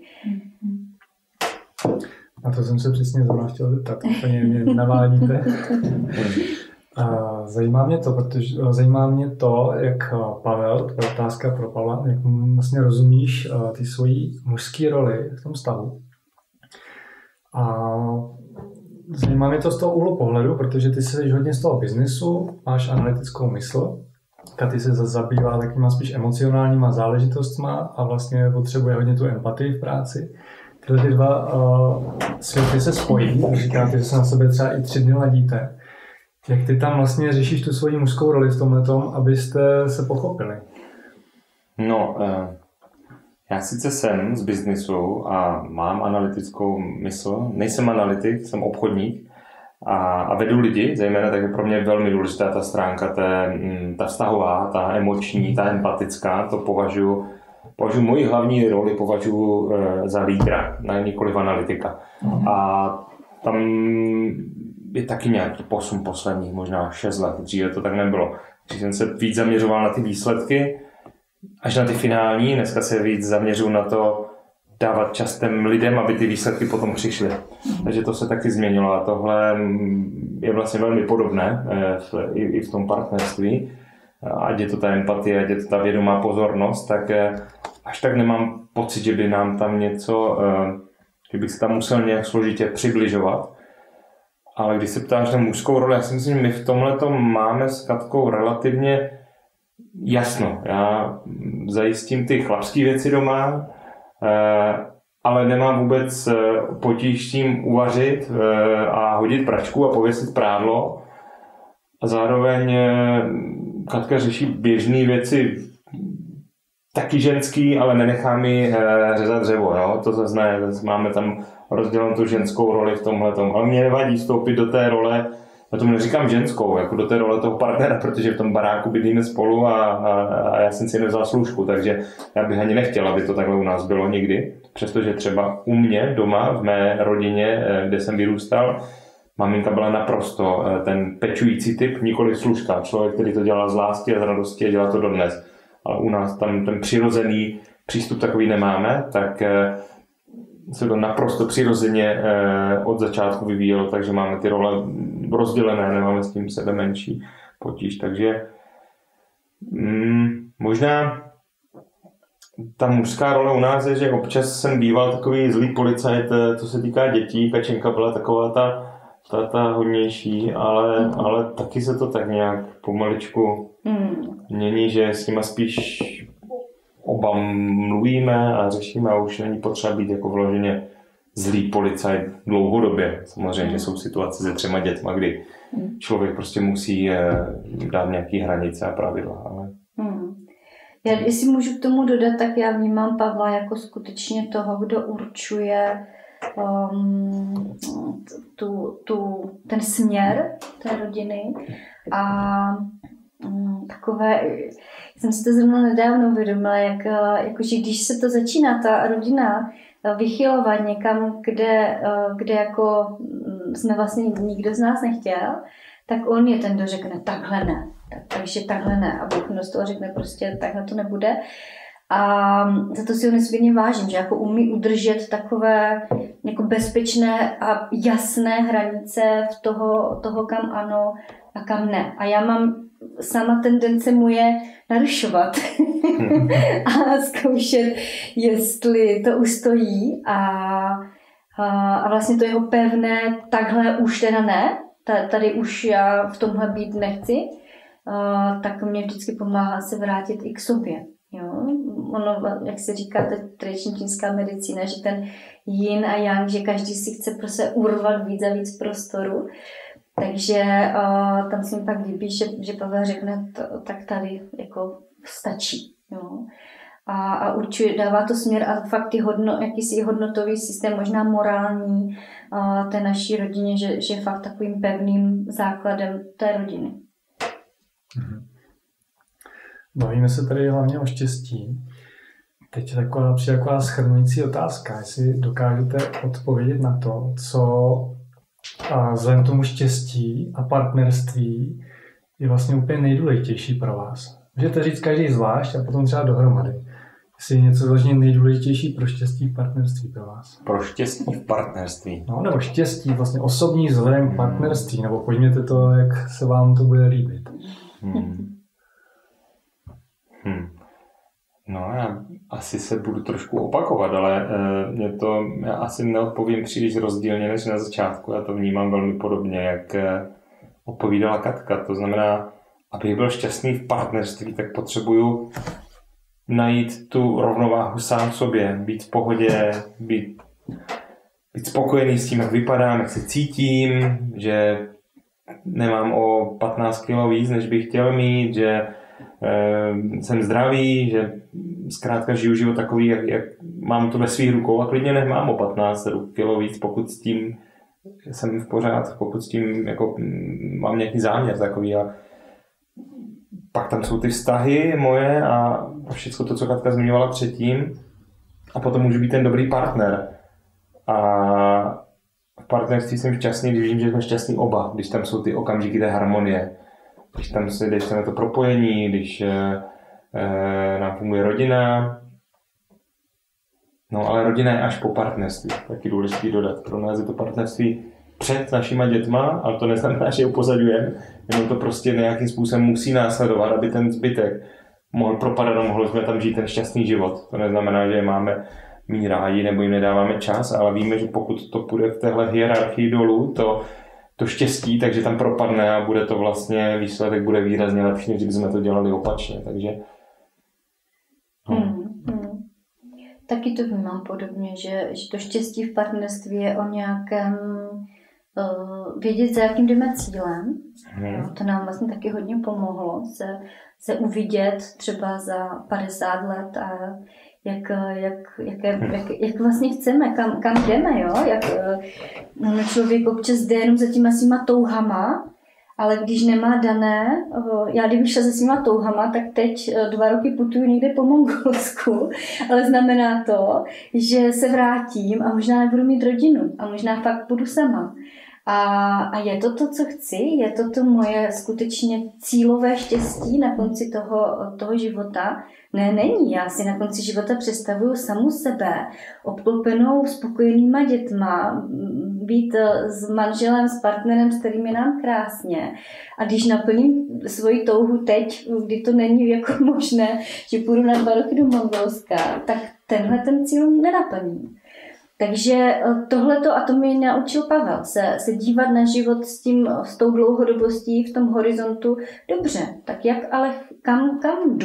Na to jsem se přesně zrovna chtěl zeptat, úplně mě navádíte. A zajímá mě to, protože zajímá mě to, jak Pavel, to je otázka pro Pavla, jak vlastně rozumíš ty svoji mužské roli v tom vztahu. A zajímá mě to z toho úhlu pohledu, protože ty jsi hodně z toho biznesu, máš analytickou mysl, Katy se zabývá takýma spíš emocionálníma záležitostma a vlastně potřebuje hodně tu empatii v práci. Tyhle ty dva uh, světy se spojí, říkáte, že se na sebe třeba i tři dny ladíte. Jak ty tam vlastně řešíš tu svoji mužskou roli v tomhletom, abyste se pochopili? No, já sice jsem z biznisu a mám analytickou mysl, nejsem analytik, jsem obchodník a, a vedu lidi, zejména takže pro mě je velmi důležitá ta stránka, té, ta vztahová, ta emoční, ta empatická, to považuji, považuji moji hlavní roli považuji za lídra, nikoliv analytika. Mm. A tam je taky nějaký posun posledních, možná šest let, dříve to tak nebylo. Když jsem se víc zaměřoval na ty výsledky, až na ty finální, dneska se víc zaměřuji na to dávat čas těm lidem, aby ty výsledky potom přišly. Takže to se taky změnilo a tohle je vlastně velmi podobné v, i, i v tom partnerství. Ať je to ta empatie, ať je to ta vědomá pozornost, tak až tak nemám pocit, že by nám tam něco, že bych se tam musel nějak složitě přibližovat. Ale když se ptáš na mužskou roli, já si myslím, že my v tomhletom máme s Katkou relativně jasno. Já zajistím ty chlapské věci doma, ale nemám vůbec potíž s tím uvařit a hodit pračku a pověsit prádlo. A zároveň Katka řeší běžné věci, taky ženský, ale nenechá mi řezat dřevo. Jo? To zase ne, zase máme tam rozdělenou tu ženskou roli v tomhletom. Ale mě nevadí vstoupit do té role, já tomu neříkám ženskou, jako do té role toho partnera, protože v tom baráku bydlíme spolu a, a, a já jsem si nevzal služku, takže já bych ani nechtěl, aby to takhle u nás bylo nikdy. Přestože třeba u mě doma, v mé rodině, kde jsem vyrůstal, maminka byla naprosto ten pečující typ, nikoliv služka. Člověk, který to dělal z lásky a z radosti a dělá to dodnes. Ale u nás tam ten přirozený přístup takový nemáme, tak se to naprosto přirozeně od začátku vyvíjelo, takže máme ty role rozdělené, nemáme s tím sebe menší potíž. Takže mm, možná ta mužská role u nás je, že občas jsem býval takový zlý policajt, co se týká dětí. Kačenka byla taková ta, ta, ta hodnější, ale, ale taky se to tak nějak pomaličku mění, že s nima spíš oba mluvíme a řešíme a už není potřeba být jako vloženě zlý policajt dlouhodobě. Samozřejmě, že jsou situace se třema dětma, kdy člověk prostě musí dát nějaké hranice a pravidla. Ale... Hmm. Já, jestli můžu k tomu dodat, tak já vnímám Pavla jako skutečně toho, kdo určuje um, tu, tu, ten směr té rodiny a um, takové, jsem si to zrovna nedávno uvědomila, jak, jakože když se to začíná, ta rodina vychylovat někam, kde, kde jako jsme vlastně nikdo z nás nechtěl, tak on je ten, kdo řekne takhle ne, tak, takže takhle ne a Bůh z toho řekne prostě takhle to nebude. A za to si ho nesmírně vážím, že jako umí udržet takové jako bezpečné a jasné hranice v toho, toho, kam ano a kam ne. A já mám sama tendence mu je narušovat a zkoušet, jestli to ustojí a, a, a vlastně to jeho pevné takhle už teda ne, tady už já v tomhle být nechci, a, tak mě vždycky pomáhá se vrátit i k sobě. Jo? Ono, jak se říká, ta tradiční čínská medicína, že ten yin a yang, že každý si chce prostě urvat víc a víc prostoru. Takže uh, tam se mi pak líbí, že, že Pavel řekne, to, tak tady jako stačí. Jo? A, a určuje, dává to směr a fakt ty hodno, jakýsi hodnotový systém, možná morální uh, té naší rodině, že, že je fakt takovým pevným základem té rodiny. Mhm. Bavíme se tady hlavně o štěstí. Teď je taková, přijde taková shrnující otázka, jestli dokážete odpovědět na to, co a vzhledem tomu štěstí a partnerství je vlastně úplně nejdůležitější pro vás. Můžete říct každý zvlášť a potom třeba dohromady. Jestli je něco vlastně nejdůležitější pro štěstí v partnerství pro vás. Pro štěstí v partnerství. No, nebo štěstí, vlastně osobní vzhledem k partnerství, nebo pojďměte to, jak se vám to bude líbit. Hmm. Hmm. No, já asi se budu trošku opakovat, ale e, mě to, já asi neodpovím příliš rozdílně než na začátku. Já to vnímám velmi podobně, jak e, odpovídala Katka. To znamená, abych byl šťastný v partnerství, tak potřebuju najít tu rovnováhu sám v sobě, být v pohodě, být, být spokojený s tím, jak vypadám, jak se cítím, že nemám o patnáct kilo víc, než bych chtěl mít, že jsem zdravý, že zkrátka žiju život takový, jak, jak mám to ve svých rukou a klidně nemám o patnáct kilo víc, pokud s tím jsem v pořádku, pokud s tím jako, mám nějaký záměr takový. A pak tam jsou ty vztahy moje a všechno to, co Katka zmiňovala předtím, a potom můžu být ten dobrý partner. A v partnerství jsem šťastný, když vím, že jsme šťastní oba, když tam jsou ty okamžiky té harmonie. Když tam, se, když tam je to propojení, když e, e, nám funguje rodina. No ale rodina je až po partnerství, taky důležitý dodat. Pro nás je to partnerství před našima dětma, ale to neznamená, že je upozaďujeme, jenom to prostě nějakým způsobem musí následovat, aby ten zbytek mohl propadat a mohli jsme tam žít ten šťastný život. To neznamená, že je máme mít rádi nebo jim nedáváme čas, ale víme, že pokud to půjde v téhle hierarchii dolů, to to štěstí, takže tam propadne a bude to vlastně, výsledek bude výrazně lepší, než kdybychom to dělali opačně, takže... No. Hmm, hmm. Taky to vnímám podobně, že, že to štěstí v partnerství je o nějakém uh, vědět, za jakým jdeme cílem. Hmm. No, to nám vlastně taky hodně pomohlo se, se uvidět třeba za padesát let a Jak, jak, jak, jak, jak vlastně chceme, kam, kam jdeme, jo? Jak no, člověk občas jde jenom za těma svýma touhama, ale když nemá dané, já kdybych šla za svýma touhama, tak teď dva roky putuju někde po Mongolsku, ale znamená to, že se vrátím a možná nebudu mít rodinu a možná fakt budu sama. A, a je to to, co chci? Je to to moje skutečně cílové štěstí na konci toho, toho života? Ne, není. Já si na konci života představuju samu sebe, obklopenou spokojenýma dětma, být s manželem, s partnerem, s kterým je nám krásně. A když naplním svoji touhu teď, kdy to není jako možné, že půjdu na dva roky do Mongolska, tak tenhle ten cíl nenaplním. Takže tohleto, a to mě naučil Pavel, se, se dívat na život s, tím, s tou dlouhodobostí v tom horizontu. Dobře, tak jak ale kam, kam jdu?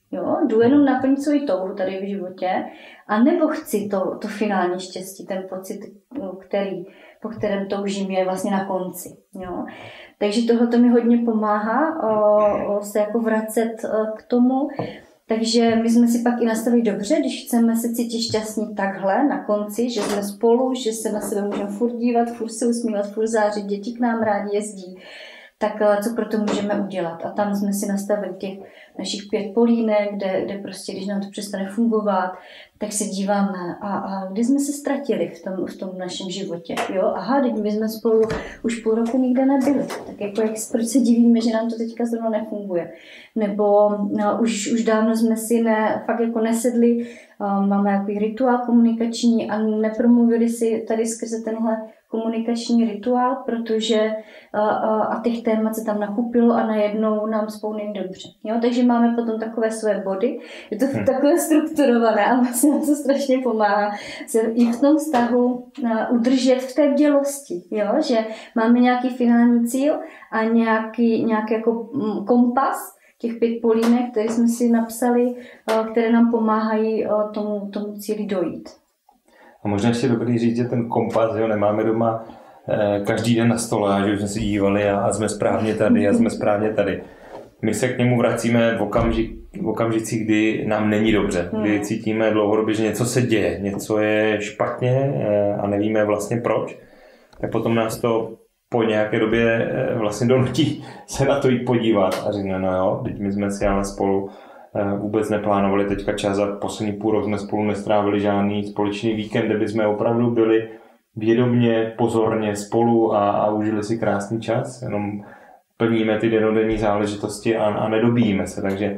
Jo? Jdu jenom naplnit svoji touhu tady v životě, a nebo chci to, to finální štěstí, ten pocit, který, po kterém toužím, je vlastně na konci. Jo? Takže tohle mi hodně pomáhá o, o se jako vracet k tomu. Takže my jsme si pak i nastavili dobře, když chceme se cítit šťastní takhle na konci, že jsme spolu, že se na sebe můžeme furt dívat, furt se usmívat, furt zářit, děti k nám rádi jezdí, tak co pro to můžeme udělat. A tam jsme si nastavili těch našich pět polínek, kde, kde prostě, když nám to přestane fungovat, tak se díváme a, a kdy jsme se ztratili v tom, v tom našem životě. Jo? Aha, teď my jsme spolu už půl roku nikde nebyli. Tak jako jak, proč se divíme, že nám to teďka zrovna nefunguje. Nebo no, už, už dávno jsme si ne, fakt jako nesedli, um, máme nějaký rituál komunikační a nepromluvili si tady skrze tenhle komunikační rituál, protože a, a, a těch témat se tam nakupilo a najednou nám spolu není dobře. Jo? Takže máme potom takové své body, je to hmm. takové strukturované a vlastně nám to strašně pomáhá se i v tom vztahu a, udržet v té bdělosti, jo? Že máme nějaký finální cíl a nějaký, nějaký jako kompas, těch pět polínek, které jsme si napsali, a, které nám pomáhají a, tomu, tomu cíli dojít. A možná ještě dobrý říct, že ten kompas, jo, nemáme doma eh, každý den na stole, a že už jsme si dívali a, a jsme správně tady a jsme správně tady. My se k němu vracíme v, okamžik, v okamžicích, kdy nám není dobře, kdy cítíme dlouhodobě, že něco se děje, něco je špatně eh, a nevíme vlastně proč. Tak potom nás to po nějaké době eh, vlastně donutí se na to jít podívat a říct, no jo, teď my jsme si ale spolu vůbec neplánovali teďka čas a poslední půl rok jsme spolu nestrávili žádný společný víkend, kde jsme opravdu byli vědomně, pozorně spolu a, a užili si krásný čas, jenom plníme ty dennodenní záležitosti a, a nedobíjíme se, takže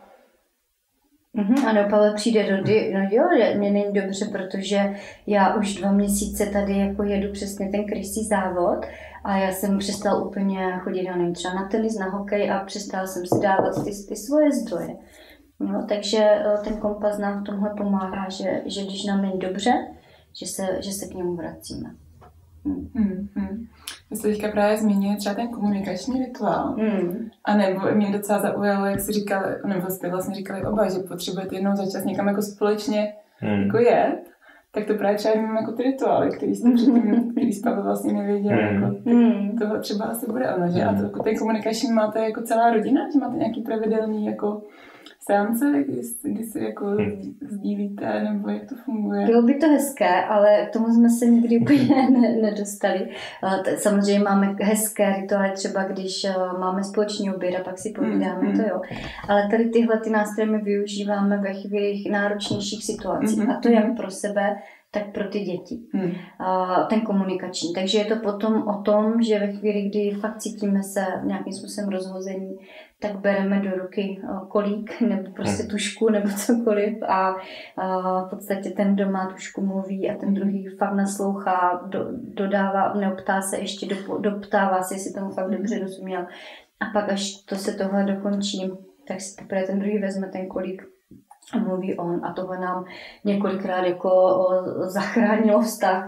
Mm-hmm, ano, Pavel přijde do dy, no jo, mě není dobře, protože já už dva měsíce tady jako jedu přesně ten krysý závod a já jsem přestal úplně chodit, já nevím, třeba na tenis, na hokej a přestal jsem si dávat ty, ty svoje zdroje. No, takže ten kompas nám v tomhle pomáhá, že, že když nám není dobře, že se, že se k němu vracíme. Hmm. Hmm, hmm. Vy jste teďka právě zmínili třeba ten komunikační rituál. Hmm. A nebo mě docela zaujalo, jak jsi říkali, nebo jste vlastně říkali oba, že potřebujete jednou za čas někam jako společně hmm. jako jet, tak to právě třeba vím jako ty rituály, který jste předtím, který jste vlastně nevěděli. Hmm. Jako, hmm. Tohle třeba asi bude ono, že? A to, ten komunikační máte jako celá rodina, že máte nějaký pravidelný jako seance, kdy, kdy si jako sdílíte, nebo jak to funguje? Bylo by to hezké, ale k tomu jsme se nikdy úplně ne, nedostali. Samozřejmě máme hezké rituály, třeba když máme společný oběd a pak si povídáme, mm, to jo. Ale tady tyhle ty nástroje my využíváme ve chvílích náročnějších situacích. Mm, a to jak pro sebe, tak pro ty děti. Hmm. Ten komunikační. Takže je to potom o tom, že ve chvíli, kdy fakt cítíme se nějakým způsobem rozhození, tak bereme do ruky kolík nebo prostě tušku nebo cokoliv a, a v podstatě ten, kdo má tušku, mluví a ten druhý fakt naslouchá, do, dodává, neoptá se ještě, do, doptává se, jestli tomu fakt dobře rozuměl. A pak až to se tohle dokončí, tak si teprve ten druhý vezme ten kolík a mluví on a tohle nám několikrát jako zachránilo vztah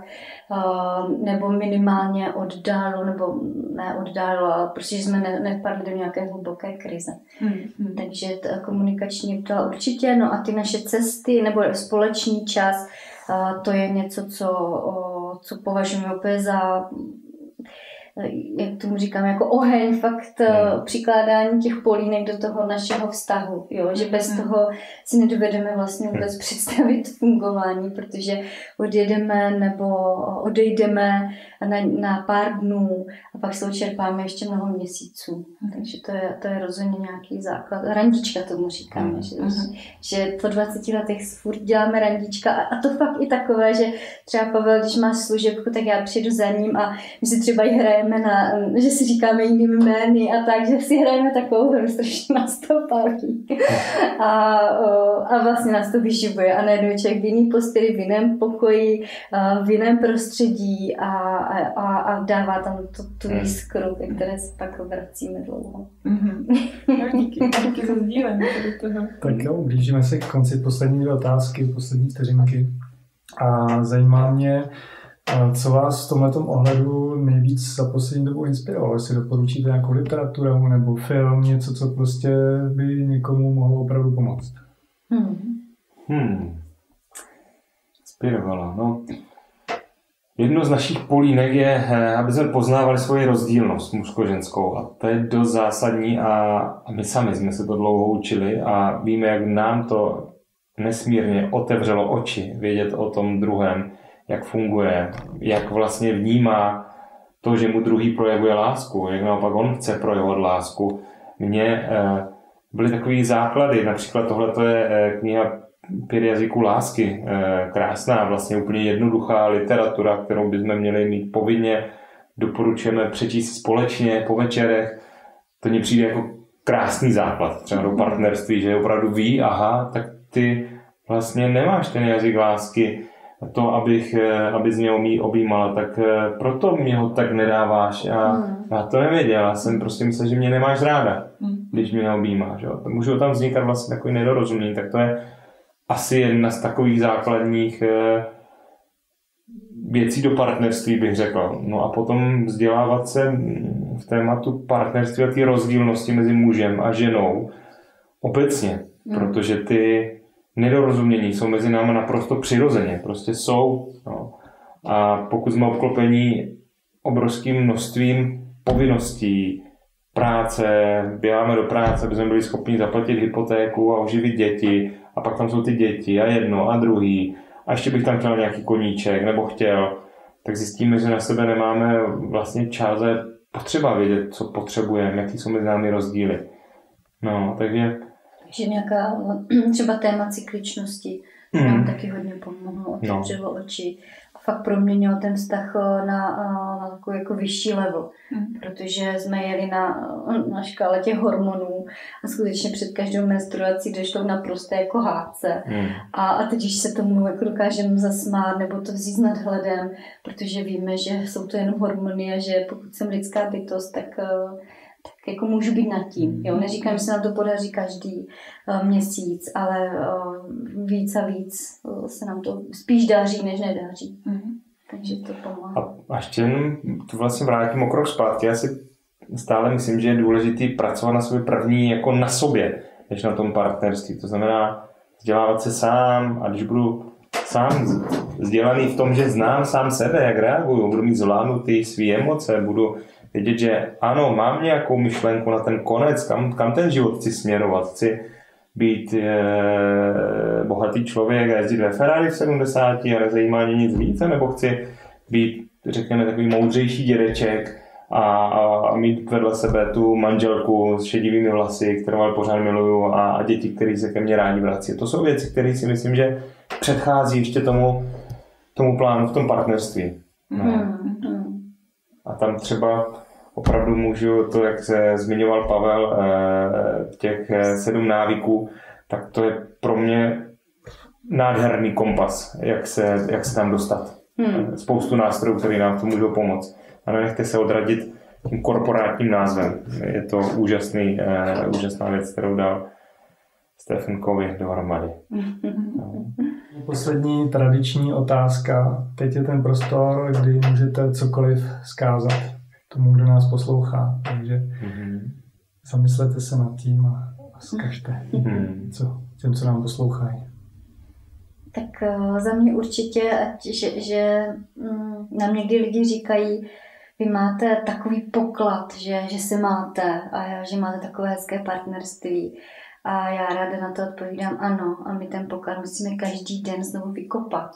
nebo minimálně oddálilo, nebo ne oddálilo, ale prostě jsme ne, nepadli do nějaké hluboké krize. Hmm. Hmm. Takže ta komunikační to určitě, no a ty naše cesty nebo společný čas, to je něco, co, co považujeme opět za, jak tomu říkám, jako oheň, fakt hmm. přikládání těch polínek do toho našeho vztahu, jo? Že bez hmm. toho si nedovedeme vlastně vůbec hmm. představit fungování, protože odjedeme nebo odejdeme na, na pár dnů a pak se očerpáme ještě mnoho měsíců. Hmm. Takže to je, to je rozhodně nějaký základ. Randička tomu říkáme, hmm. že, hmm. že po dvaceti letech furt děláme randička a, a to fakt i takové, že třeba Pavel, když máš služebku, tak já přijdu za ním a my si třeba i hrajeme na, že si říkáme jinými jmény a tak, že si hrajeme takovou hru, strašně nás to baví. A, a vlastně nás to vyživuje. A najednou je člověk v jiný posteli, v jiném pokoji, v jiném prostředí a, a, a dává tam tu, tu jiskru, ke které se pak vracíme dlouho. Mm-hmm. No, díky, díky za sdílení toho. Tak jo, blížíme se k konci poslední otázky, poslední vteřinky. A zajímá mě, A co vás v tomhletom ohledu nejvíc za poslední dobu inspirovalo? Jestli doporučíte nějakou literaturu nebo film, něco, co prostě by někomu mohlo opravdu pomoct? Hmm. Hmm. Inspirovalo, no. Jedno z našich polínek je, aby jsme poznávali svoji rozdílnost mužsko-ženskou. A to je dost zásadní a my sami jsme se to dlouho učili a víme, jak nám to nesmírně otevřelo oči, vědět o tom druhém, jak funguje, jak vlastně vnímá to, že mu druhý projevuje lásku, jak naopak on chce projevovat lásku. Mně eh, byly takové základy, například tohle je eh, kniha Pět jazyků lásky, eh, krásná, vlastně úplně jednoduchá literatura, kterou bychom měli mít povinně, doporučujeme přečíst společně po večerech. To mně přijde jako krásný základ, třeba do partnerství, že opravdu ví, aha, tak ty vlastně nemáš ten jazyk lásky, to, abych, abys mě objímal, tak proto mě ho tak nedáváš. A hmm. já to nevěděl, já jsem prostě myslel, že mě nemáš ráda, hmm. když mě neobjímáš. Jo. Můžou tam vznikat vlastně takový nedorozumění, tak to je asi jedna z takových základních věcí do partnerství, bych řekl. No a potom vzdělávat se v tématu partnerství a ty rozdílnosti mezi mužem a ženou obecně, hmm. protože ty nedorozumění jsou mezi námi naprosto přirozeně, prostě jsou. No. A pokud jsme obklopení obrovským množstvím povinností, práce, běháme do práce, aby jsme byli schopni zaplatit hypotéku a uživit děti, a pak tam jsou ty děti a jedno a druhý, a ještě bych tam chtěl nějaký koníček nebo chtěl, tak zjistíme, že na sebe nemáme vlastně čas a je potřeba vědět, co potřebujeme, jaký jsou mezi námi rozdíly. No, takže že nějaká třeba téma cykličnosti mm. nám taky hodně pomohlo, otevřelo no. oči a fakt proměnilo ten vztah na, na takový jako vyšší level, mm. protože jsme jeli na, na škále těch hormonů a skutečně před každou menstruací došlo k naprosté jako hádce mm. a, a teď, když se tomu jako dokážeme zasmát nebo to vzít s nadhledem, protože víme, že jsou to jenom hormony a že pokud jsem lidská bytost, tak tak jako můžu být nad tím. Jo? Neříkám, že se nám to podaří každý uh, měsíc, ale uh, víc a víc uh, se nám to spíš daří, než nedaří. Mm-hmm. Takže to pomáhá. A ještě jen tu vlastně vrátím o krok zpátky. Já si stále myslím, že je důležité pracovat na sobě první jako na sobě, než na tom partnerství. To znamená vzdělávat se sám a když budu sám vzdělaný v tom, že znám sám sebe, jak reaguju, budu mít zvládnutý svý emoce, budu vědět, že ano, mám nějakou myšlenku na ten konec, kam, kam ten život chci směrovat. Chci být e, bohatý člověk a jezdit ve Ferrari v sedmdesáti a nezajímá mě nic více, nebo chci být, řekněme, takový moudřejší dědeček a, a mít vedle sebe tu manželku s šedivými vlasy, kterou ale pořád miluju a, a děti, které se ke mně rádi vrací. To jsou věci, které si myslím, že předchází ještě tomu, tomu plánu v tom partnerství. No. Hmm. A tam třeba opravdu můžu, to jak se zmiňoval Pavel, těch sedm návyků, tak to je pro mě nádherný kompas, jak se, jak se tam dostat. Hmm. Spoustu nástrojů, které nám to můžou pomoct. A nenechte se odradit tím korporátním názvem. Je to úžasný, úžasná věc, kterou dal Stephen Covey dohromady. No. Poslední tradiční otázka. Teď je ten prostor, kdy můžete cokoliv vzkázat tomu, kdo nás poslouchá. Takže mm-hmm. zamyslete se nad tím a vzkažte mm-hmm. co, těm, co nám poslouchají. Tak uh, za mě určitě, ať, že, že um, nám někdy lidi říkají, vy máte takový poklad, že, že se máte a že máte takové hezké partnerství. A já ráda na to odpovídám ano. A my ten poklad musíme každý den znovu vykopat.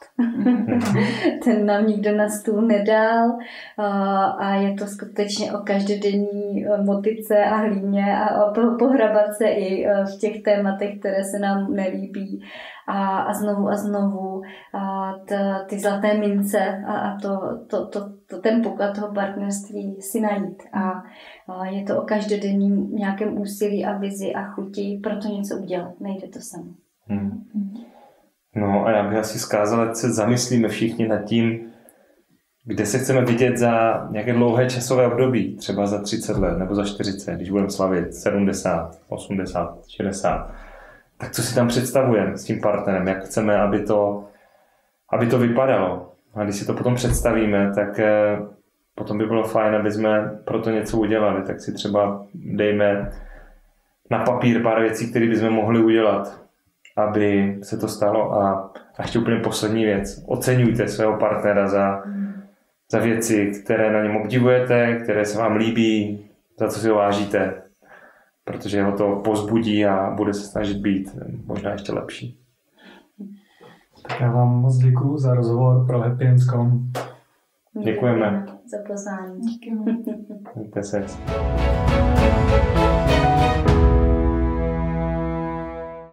Ten nám nikdo na stůl nedal. A je to skutečně o každodenní motice a hlíně a o pohrabat se i v těch tématech, které se nám nelíbí. A, a znovu a znovu a t, ty zlaté mince a, a to, to, to, to, ten poklad toho partnerství si najít. A, a je to o každodenním nějakém úsilí a vizi a chuti pro to něco udělat. Nejde to samo. Hmm. No a já bych asi zkázal, ať se zamyslíme všichni nad tím, kde se chceme vidět za nějaké dlouhé časové období, třeba za třicet let nebo za čtyřicet, když budeme slavit sedmdesát, osmdesát, šedesát. Tak co si tam představujeme s tím partnerem, jak chceme, aby to, aby to vypadalo. A když si to potom představíme, tak potom by bylo fajn, aby jsme pro to něco udělali. Tak si třeba dejme na papír pár věcí, které bychom mohli udělat, aby se to stalo. A, a ještě úplně poslední věc. Oceňujte svého partnera za, za věci, které na něm obdivujete, které se vám líbí, za co si ho vážíte. Protože ho to pozbudí a bude se snažit být možná ještě lepší. Tak já vám moc děkuju za rozhovor pro Happy Ends tečka com. Děkujeme za pozvání. Díky. Mějte se.